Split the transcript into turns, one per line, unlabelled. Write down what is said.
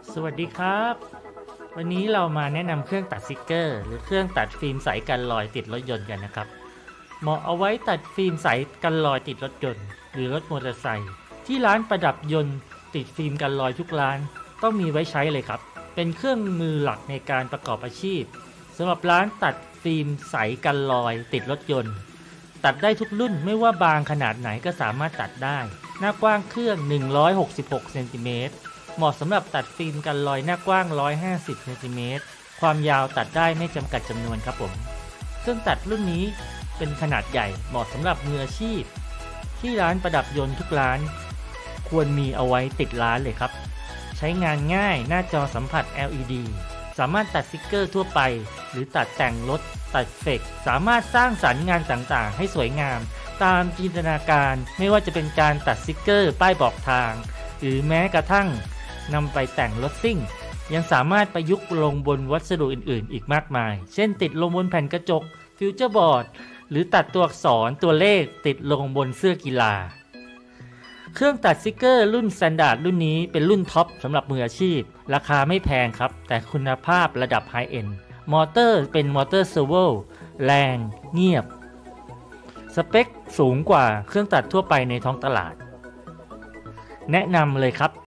สวัสดีครับวันนี้เรามาแนะนำเครื่องตัดสติกเกอร์หรือเครื่องตัดฟิล์มใสกันรอยติดรถยนต์กันนะครับเหมาะเอาไว้ตัดฟิล์มใสกันรอยติดรถยนต์หรือรถมอเตอร์ไซค์ที่ร้านประดับยนต์ติดฟิล์มกันรอยทุกร้านต้องมีไว้ใช้เลยครับเป็นเครื่องมือหลักในการประกอบอาชีพสำหรับร้านตัดฟิล์มใสกันรอยติดรถยนต์ตัดได้ทุกรุ่นไม่ว่าบางขนาดไหนก็สามารถตัดได้หน้ากว้างเครื่อง166เซนติเมตรเหมาะสำหรับตัดฟิล์มกันรอยหน้ากว้าง150เซนติเมตรความยาวตัดได้ไม่จำกัดจำนวนครับผมเครื่องตัดรุ่นนี้เป็นขนาดใหญ่เหมาะสำหรับมืออาชีพที่ร้านประดับยนต์ทุกร้านควรมีเอาไว้ติดร้านเลยครับใช้งานง่ายหน้าจอสัมผัส LED สามารถตัดสติกเกอร์ทั่วไปหรือตัดแต่งรถตัดเฟกสามารถสร้างสรรค์งานต่างๆให้สวยงามตามจินตนาการไม่ว่าจะเป็นการตัดสติกเกอร์ป้ายบอกทางหรือแม้กระทั่งนำไปแต่งรถซิ่งยังสามารถประยุกต์ลงบนวัสดุอื่นๆอีกมากมายเช่นติดลงบนแผ่นกระจกฟิวเจอร์บอร์ดหรือตัดตัวอักษรตัวเลขติดลงบนเสื้อกีฬาเครื่องตัดสติกเกอร์รุ่นสแตนดาร์ดรุ่นนี้เป็นรุ่นท็อปสำหรับมืออาชีพราคาไม่แพงครับแต่คุณภาพระดับไฮเอ็นด์มอเตอร์เป็นมอเตอร์เซอร์โวแรงเงียบสเปคสูงกว่าเครื่องตัดทั่วไปในท้องตลาดแนะนำเลยครับ